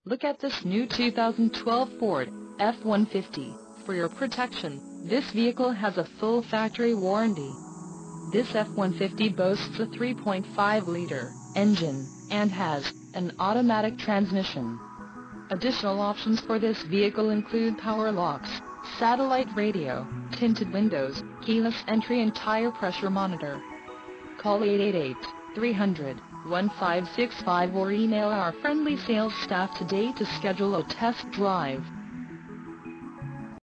Look at this new 2012 Ford F-150. For your protection, this vehicle has a full factory warranty. This F-150 boasts a 3.5-liter engine and has an automatic transmission. Additional options for this vehicle include power locks, satellite radio, tinted windows, keyless entry and tire pressure monitor. Call 888-300-1565 or email our friendly sales staff today to schedule a test drive.